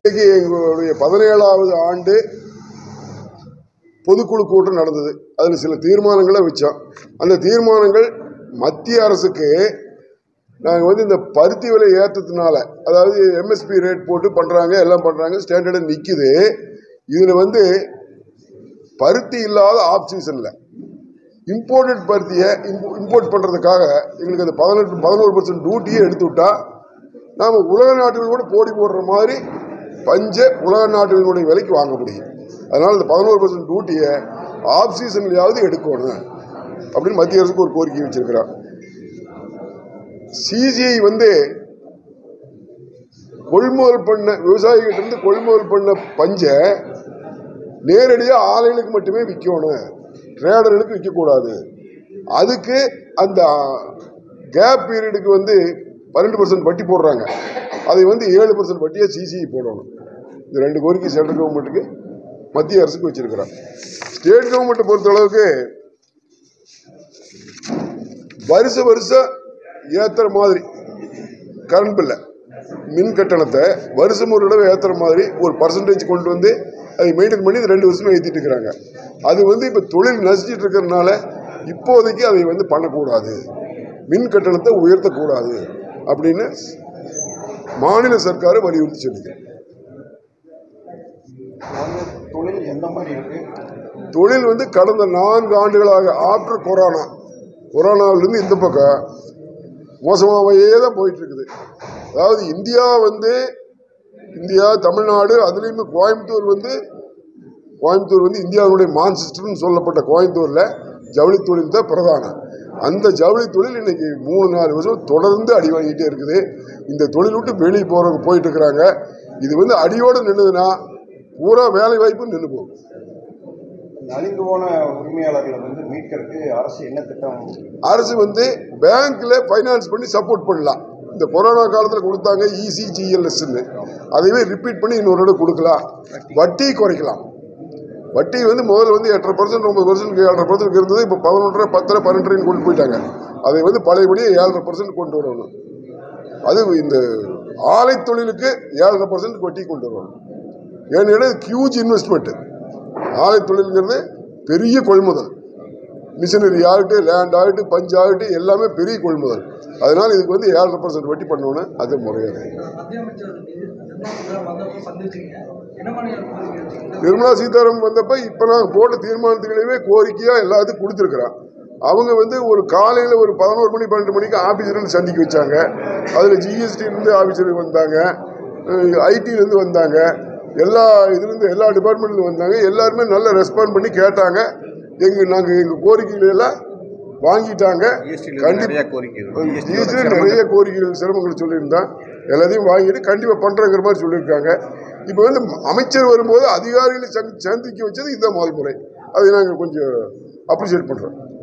எங்களுடைய 17வது ஆண்டு பொதுக்குழு கூட்டம் நடந்தது. அதில் சில தீர்மானங்களை வச்சோம். அந்த தீர்மானங்கள் மத்திய அரசுக்கு நாங்கள் இந்த பருத்தி விலை ஏற்றத்தினால, அதாவது எம்எஸ்பி ரேட் போட்டு பண்ணுறாங்க, எல்லாம் பண்ணுறாங்க, ஸ்டாண்டர்டு நிற்குது. இதில் பருத்தி இல்லாத ஆஃப் சீசனில் இம்போர்ட்டட் பருத்தியை இம்போர்ட் பண்ணுறதுக்காக எங்களுக்கு அந்த 11% டியூட்டியை எடுத்து விட்டா நாம் உலக நாடுகளோடு போட்டி போடுற மாதிரி பஞ்சை உலக நாடுகளுடைய விலைக்கு வாங்க முடியும். அதனால் இந்த 11% டியூட்டியை ஆஃப் சீசன்லையாவது எடுக்கணும் அப்படின்னு மத்திய அரசுக்கு ஒரு கோரிக்கை வச்சிருக்கிறார். சிஜிஐ கொள்முதல் பண்ண விவசாயிகிட்ட இருந்து கொள்முதல் பண்ண பஞ்சை நேரடியாக ஆலைகளுக்கு மட்டுமே விற்கணும், ட்ரேடர்களுக்கு விற்கக்கூடாது. அதுக்கு அந்த கேப் பீரியடுக்கு 12% வட்டி போடுறாங்க. அதை 7% வட்டியை சிசிஐ போடணும். இந்த 2 கோரிக்கை சென்ட்ரல் கவர்மெண்ட்டுக்கு மத்திய அரசுக்கு வச்சிருக்கிறாங்க. ஸ்டேட் கவர்மெண்ட்டை பொறுத்தளவுக்கு வருஷம் ஏற்றுற மாதிரி கரண்ட் பில்லை, மின் கட்டணத்தை வருஷம் ஒரு தடவை ஏற்றுற மாதிரி ஒரு பர்சன்டேஜ் கொண்டு அதை மெயின்டைன் பண்ணி 2 வருஷமா ஏற்றிட்டு இருக்கிறாங்க. அது இப்போ தொழில் நசிச்சிட்டு இருக்கிறதுனால இப்போதைக்கு அதை பண்ணக்கூடாது, மின் கட்டணத்தை உயர்த்தக்கூடாது அப்படின்னு மாநில சர்க்காரை வலியுறுத்தி சொல்லிக்கிறேன். தொழில் கடந்த 4 ஆண்டுகளாக ஆஃப்டர் கொரோனாவிலிருந்து இந்த பக்கம் மோசமாகவே தான் போயிட்டு இருக்குது. அதாவது இந்தியா தமிழ்நாடு, அதுலேயுமே கோயம்புத்தூர் இந்தியாவுடைய மான்செஸ்டர்னு சொல்லப்பட்ட கோயம்புத்தூரில் ஜவுளி தொழில் தான் பிரதானம். அந்த ஜவுளி தொழில் இன்னைக்கு 3-4 வருஷம் தொடர்ந்து அடி வாங்கிட்டே இருக்குது. இந்த தொழில் விட்டு வெளியே போயிட்டு இருக்கிறாங்க. இது அடியோடு நின்றுதுன்னா பூரா வேலை வாய்ப்பு நின்று போகும். அழிந்து போன உரிமையாளர்களை மீட்கிறதுக்கு அரசு என்ன திட்டம்? அரசு பேங்க்ல பைனான்ஸ் பண்ணி சப்போர்ட் பண்ணலாம். இந்த கொரோனா காலத்தில் கொடுத்தாங்க ECGLSன்னு, அதைவே ரிப்பீட் பண்ணி இன்னொரு தடவை கொடுக்கலாம். வட்டி குறைக்கலாம். வட்டி முதல்ல 8.5%, 9%, 7.5% இருந்தது. இப்போ 11.5, 10, 12 கொண்டு போயிட்டாங்க. அதை பழையபடியே 7.5% கொண்டு வரணும். அது இந்த ஆலை தொழிலுக்கு 7.5% வட்டி கொண்டு வரணும். ஏன்னா ஹியூஜ் இன்வெஸ்ட்மெண்ட். ஆலை தொழிலுங்கிறது பெரிய கொள்முதல், மிஷினரி ஆகட்டும், லேண்ட் ஆகட்டும், பஞ்சு ஆகட்டும், எல்லாமே பெரிய கொள்முதல். அதனால இதுக்கு 7.5% வட்டி பண்ணணும். அது முறையாது. நிர்மலா சீதாராமன் வந்தப்ப இப்ப நான் போட்ட தீர்மானத்துகளையுமே கோரிக்கையா எல்லாத்துக்கும் கொடுத்துருக்கிறோம். அவங்க ஒரு காலையில் ஒரு 11 மணி 12 மணிக்கு ஆபீசர்கள் சந்திக்க வச்சாங்க. அதுல GST இருந்து ஆபீசர்கள் வந்தாங்க, IT வந்தாங்க, எல்லா டிபார்ட்மெண்ட்ல வந்தாங்க. எல்லாருமே நல்ல ரெஸ்பாண்ட் பண்ணி கேட்டாங்க. நாங்கள் கோரிக்கைகள் எல்லாம் வாங்கிட்டாங்க. நிறைய கோரிக்கைகள் சிரமங்கள் சொல்லியிருந்தோம். எல்லாத்தையும் வாங்கிட்டு கண்டிப்பா பண்றங்கிற மாதிரி சொல்லியிருக்காங்க. இப்போ அமைச்சர் வரும்போது அதிகாரிகளை சந்திக்க வச்சது இதுதான் முதல் முறை. அதை நாங்கள் கொஞ்சம் அப்ரிஷியேட் பண்றோம்.